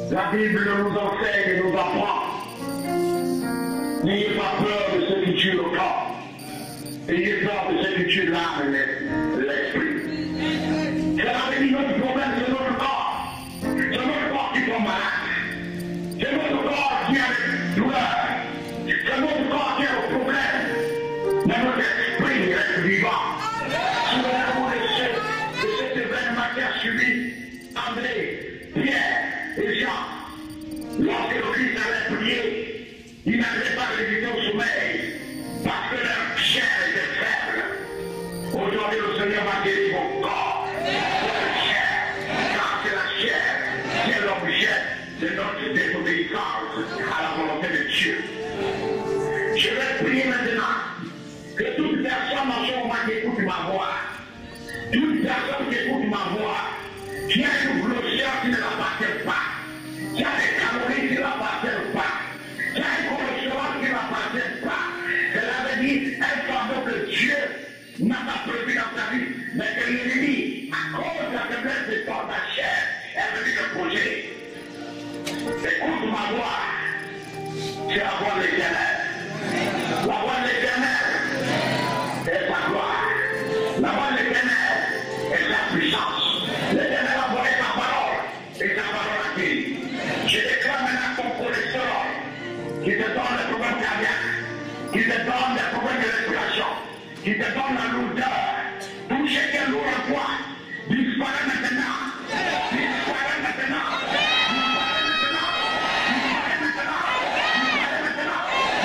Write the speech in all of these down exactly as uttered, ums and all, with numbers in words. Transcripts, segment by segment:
La Bible nous enseigne et nous apprend. N'ayez pas peur de ce qui tue le corps. Ayez peur de ce qui tue l'âme et l'esprit. Cela veut dire notre problème, c'est notre corps. C'est notre corps qui tombe malade. C'est notre corps qui a des douleurs. C'est notre corps qui a des problèmes. Mais notre esprit reste vivant. Souvenez-vous de, ce, de cet événement qui a suivi André, Pierre et Jean. Lorsque le Christ avait prié, ils n'avaient pas résisté au sommeil parce que leur chair était faible. Aujourd'hui, le Seigneur va guérir mon corps, votre chair, car c'est la chair qui est l'objet de notre désobéissance à la volonté de Dieu. Je vais prier maintenant que toute personne en ce moment qui écoute ma voix, toute personne qui écoute ma voix, qui a une blessure qui ne l'appartient pas, qui a des calories qui ne l'appartiennent pas, qui a une cholestérol qui ne l'appartient pas. Cela veut dire un fardeau que Dieu n'a pas prévu dans ta vie, mais que l'ennemi, à cause de la faiblesse de ton ta chair, est venu te poser. Écoute ma voix, c'est la voix de l'Éternel. La voix de l'Éternel est sa gloire. La voix de l'Éternel est sa puissance. L'Éternel a envoyé sa parole et sa parole a guéri. Je déclare maintenant ton cholestérol qui te donne des problèmes cardiaques, qui te donne des problèmes de respiration, qui te donne la lourdeur. Tout ce qui est lourd en toi disparaît maintenant. Disparaît maintenant. Disparaît maintenant. Disparaît maintenant. Disparaît maintenant.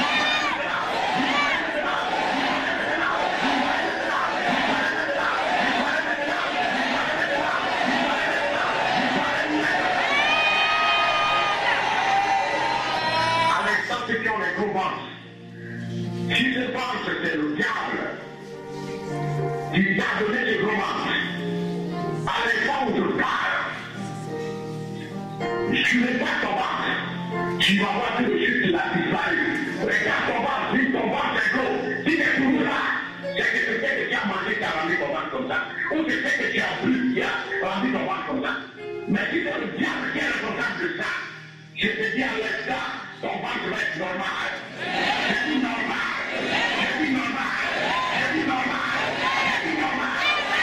Si ce ventre, c'est le diable qui t'a donné ce gros ventre, à l'époque où je parle, tu n'es pas ton ventre, tu vas voir tout de suite qu'il a disparu. Regarde ton ventre, si ton ventre est gros, si tu es toujours là, c'est que c'est que tu as mangé qui a rendu ton ventre comme ça, ou c'est que tu as bu qui a rendu ton ventre comme ça. Mais si c'est le diable qui est responsable de ça, je te dis à l'instant, ton ventre va être normal. Je dis normal. Je dis normal. Je dis normal. Je dis normal.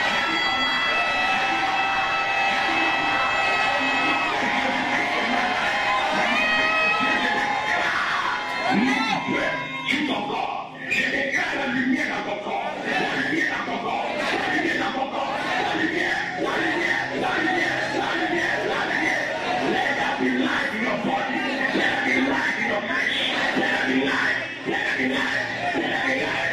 Sur ton corps. Je déclare la lumière dans ton corps. La lumière dans ton corps. La lumière dans ton corps. La lumière. La lumière. La lumière. La lumière. La lumière. Let there be light in your body. Let there be light in your flesh. Let there be light. Let there be light. Let there be light.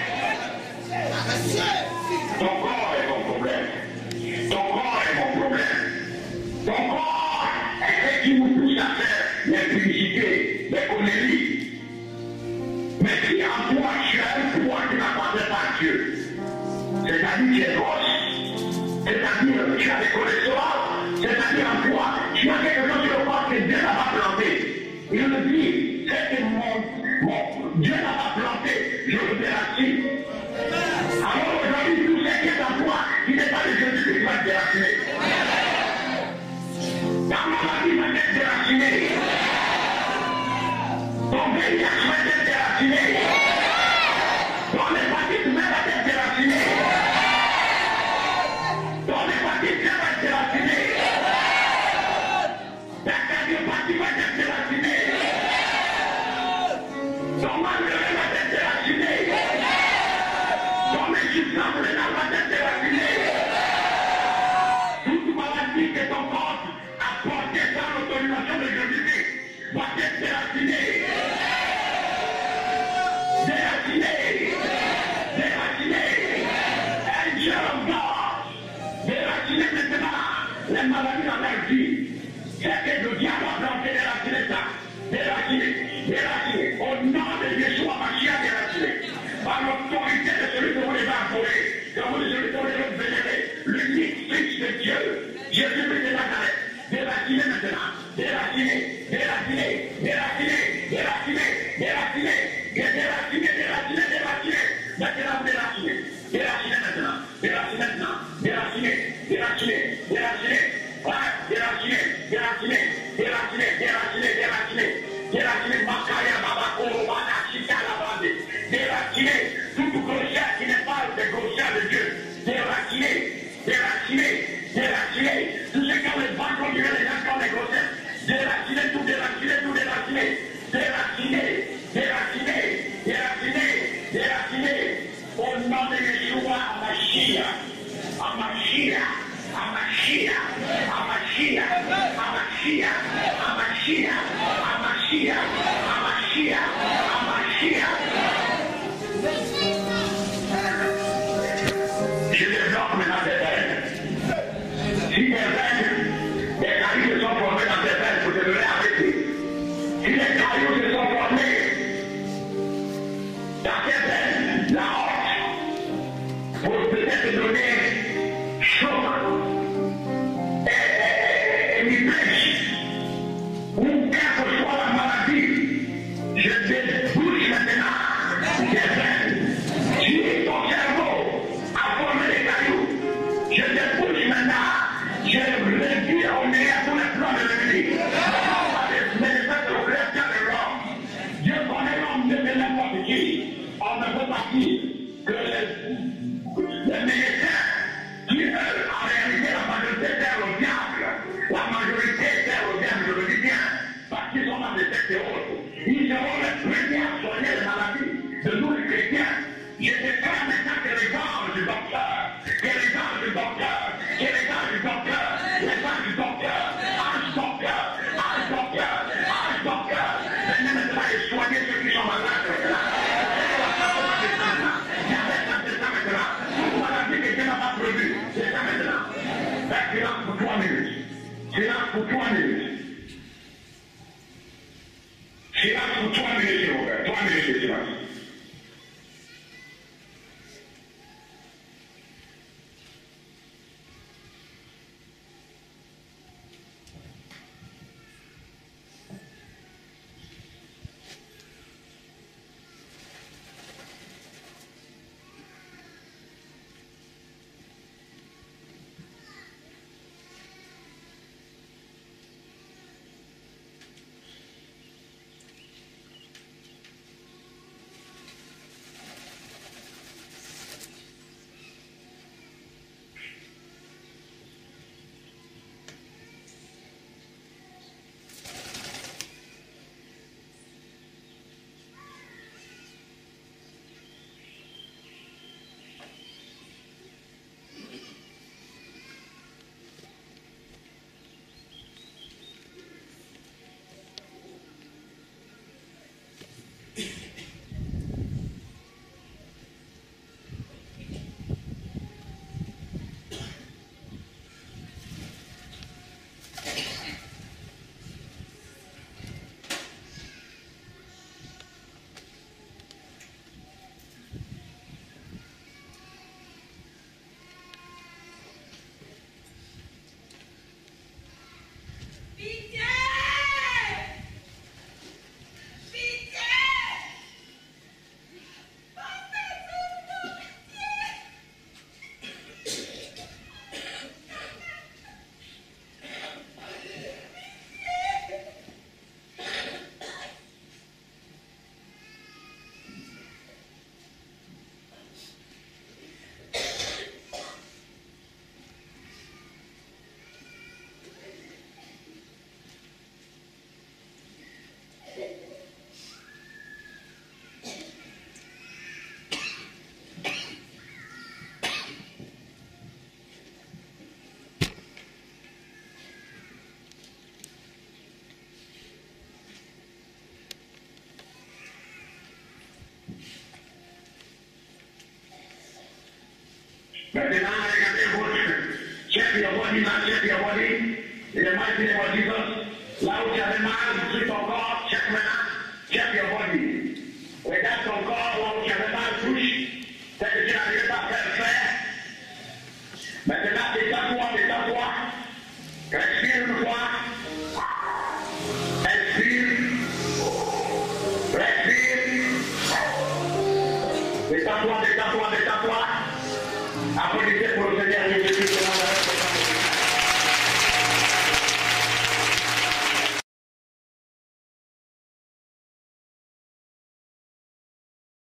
Ton corps est mon problème. Ton corps est mon problème. Ton corps est ce qui nous pousse à faire l'impudicité, les conneries. Mais si en toi tu as un pouvoir qui n'appartient pas à Dieu, c'est-à-dire que tu es grosse, c'est-à-dire que tu as des cholestérol, c'est-à-dire en toi, tu as quelque chose sur le corps que Dieu n'a pas planté. Il le dit, c'est que mon, mon Dieu n'a pas planté, je le déracine. Alors aujourd'hui, tout ce qui est en toi, qui n'est pas de Jésus, que tu vas te déraciner. Ta maladie va être déracinée. Ton V I H va être déraciné. Ton hépatite même va être déraciné. Ton hépatite C va être déraciné. Ta cardiopathie va être déracinée. Ton mal de rein va être déraciné. Ton insuffisance rénale va être déracinée. Toute maladie que ton corps a portée sans l'autorisation de Jésus-Christ va être déracinée. Déraciné, déraciné, angel of God, déraciné maintenant les maladies dans leur vie. C'est que le diable a planté déraciné ça, déraciné, déraciné, au nom de Yeshua Mashiach déraciné, par l'autorité de celui que vous les adorez, que vous les adorez vénérer, l'unique Fils de Dieu, Jésus-Christ de Nazareth, déraciné maintenant, déraciné, déraciné, déraciné, déraciné, déraciné, déraciné, déraciné, déraciné, maintenant déraciné, déraciné maintenant, déraciné maintenant, déraciné, déraciné, déraciné, déraciné, déraciné, déraciné, déraciné, Au nom de Yeshua, Amashia, Amashia, Amashia, Amashia, Amashia, Amashia, Amashia, Amashia, Amashia. Je développe maintenant des veines. Si des veines, des cailloux se sont formés dans tes veines pour te donner à arrêter. Si les cailloux se sont formés dans tes veines, la honte, pour peut-être te donner choc et, et, et, et mibrèche, ou quelle que soit la maladie, je te bouge maintenant des veines. Si ton cerveau a formé des cailloux, je te bouge maintenant. Je réduis au néant tous les plans de l'ennemi. Dieu connaît l'homme de n'importe qui. On ne peut pas dire que les, les médecins qui, eux, en réalité, la majorité sert au diable. La majorité sert au diable, je le dis bien, parce qu'ils sont dans des sectes et autres. Ils seront les premiers à soigner les maladies de nous les chrétiens. Je déclare maintenant que les anges du docteur, que les anges du docteur, que les anges du docteur, les anges du docteur, anges docteur, anges docteur, anges docteur, venez maintenant et soigner ceux qui sont malades maintenant. C'est ça maintenant. Vous m'avez dit que Dieu n'a pas prévu. C'est ça maintenant. Silence pour trois minutes. Silence pour trois minutes. Silence pour trois minutes, s'il vous plaît. Trois minutes de silence. Maintenant, regardez votre check your body, now check your body. In the mighty name of Jesus. Là où tu avais mal sur ton corps, check maintenant. Check your body. Regarde ton corps, là où tu avais mal, touche. C'est que tu as